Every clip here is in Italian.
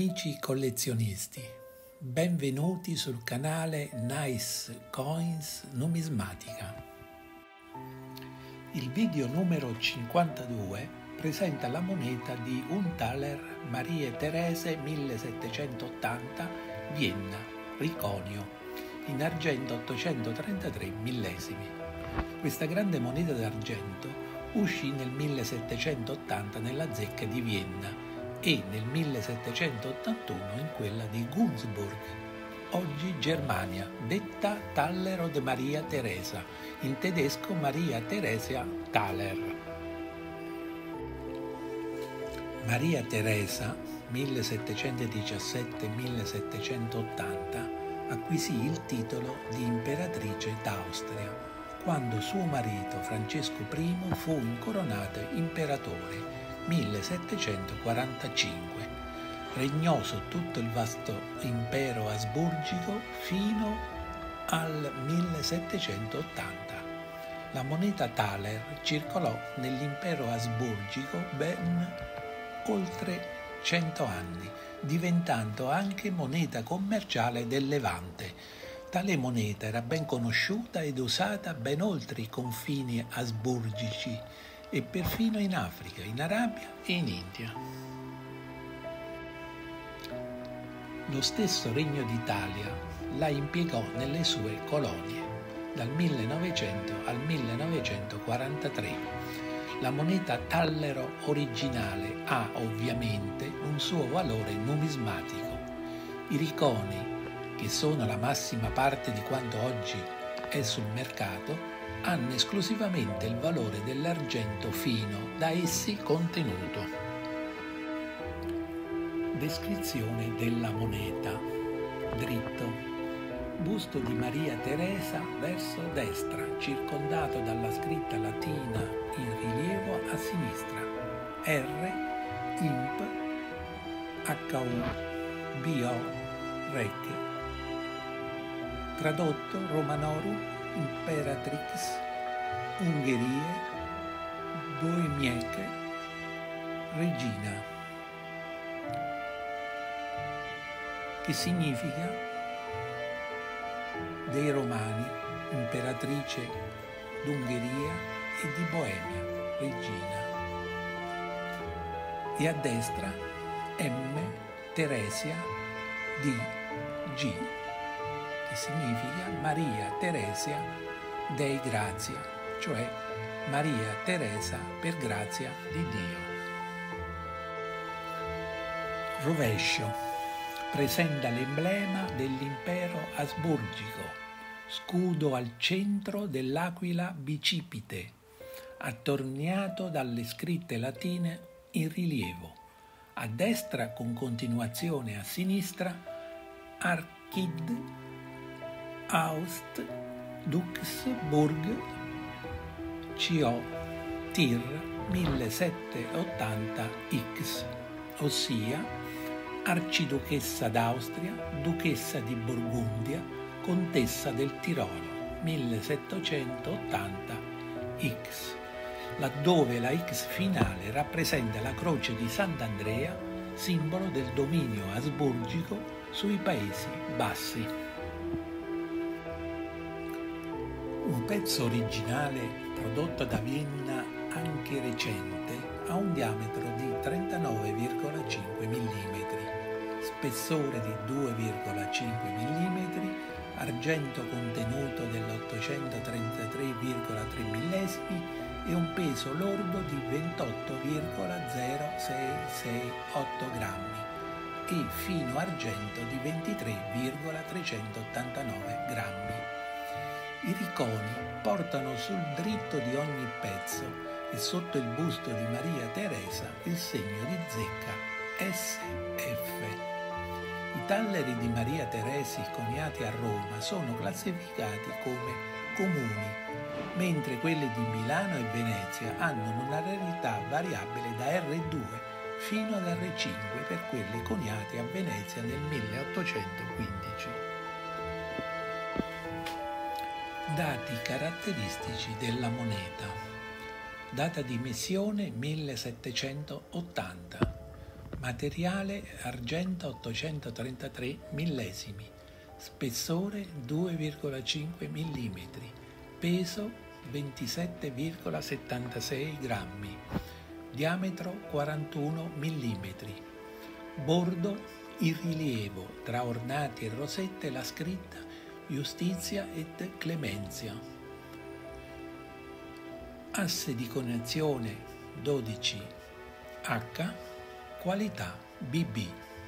Amici collezionisti, benvenuti sul canale Nice Coins Numismatica. Il video numero 52 presenta la moneta di un Thaler Marie Therese 1780 Vienna, Riconio, in argento 833 millesimi. Questa grande moneta d'argento uscì nel 1780 nella zecca di Vienna e nel 1781 in quella di Günzburg, oggi Germania, detta Thaler od Maria Teresa, in tedesco Maria Theresia Thaler. Maria Teresa, 1717-1780, acquisì il titolo di imperatrice d'Austria quando suo marito Francesco I fu incoronato imperatore 1745. Regnò su tutto il vasto impero asburgico fino al 1780. La moneta Thaler circolò nell'impero asburgico ben oltre 100 anni, diventando anche moneta commerciale del Levante. Tale moneta era ben conosciuta ed usata ben oltre i confini asburgici e perfino in Africa, in Arabia e in India. Lo stesso Regno d'Italia la impiegò nelle sue colonie, dal 1900 al 1943. La moneta tallero originale ha ovviamente un suo valore numismatico. I riconi, che sono la massima parte di quanto oggi è sul mercato, hanno esclusivamente il valore dell'argento fino da essi contenuto. Descrizione della moneta. Dritto. Busto di Maria Teresa verso destra, circondato dalla scritta latina in rilievo a sinistra. R, Imp, HU, BO, Rec. Tradotto Romanorum Imperatrix, Ungherie, Boemiec, Regina, che significa dei Romani, imperatrice d'Ungheria e di Boemia, regina. E a destra M, Teresia, D, G, che significa Maria Teresia Dei Grazia, cioè Maria Teresa per grazia di Dio. Rovescio. Presenta l'emblema dell'impero asburgico, scudo al centro dell'aquila bicipite, attorniato dalle scritte latine in rilievo. A destra, con continuazione a sinistra, Archid Aust Dux Burg CO Tir 1780X, ossia Arciduchessa d'Austria, Duchessa di Borgundia, Contessa del Tirolo 1780X, laddove la X finale rappresenta la croce di Sant'Andrea, simbolo del dominio asburgico sui Paesi Bassi. Un pezzo originale prodotto da Vienna, anche recente, ha un diametro di 39,5 mm, spessore di 2,5 mm, argento contenuto dell'833,3 millesimi e un peso lordo di 28,0668 grammi e fino argento di 23,389 grammi. I riconi portano sul dritto di ogni pezzo e sotto il busto di Maria Teresa il segno di zecca SF. I talleri di Maria Teresi coniati a Roma sono classificati come comuni, mentre quelli di Milano e Venezia hanno una rarità variabile da R2 fino ad R5 per quelli coniati a Venezia nel 1815. Dati caratteristici della moneta. Data di emissione 1780. Materiale argento 833 millesimi, spessore 2,5 mm, peso 27,76 grammi, diametro 41 mm, bordo in rilievo tra ornati e rosette la scritta Justitia et Clemenzia. Asse di connessione 12H, qualità BB.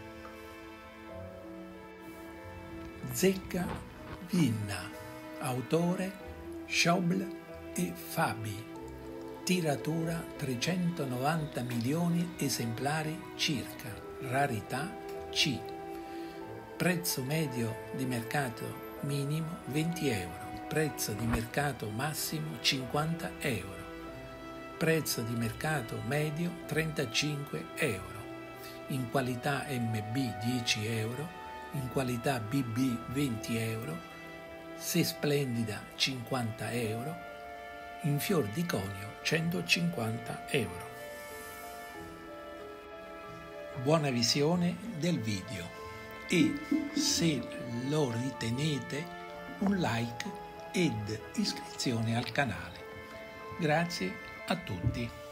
Zecca Vinna, autore Schauble e Fabi, tiratura 390 milioni esemplari circa, rarità C, prezzo medio di mercato minimo 20 euro, prezzo di mercato massimo 50 euro, prezzo di mercato medio 35 euro, in qualità MB 10 euro, in qualità BB 20 euro, se splendida 50 euro, in fior di conio 150 euro. Buona visione del video e, se lo ritenete, un like ed iscrizione al canale. Grazie a tutti.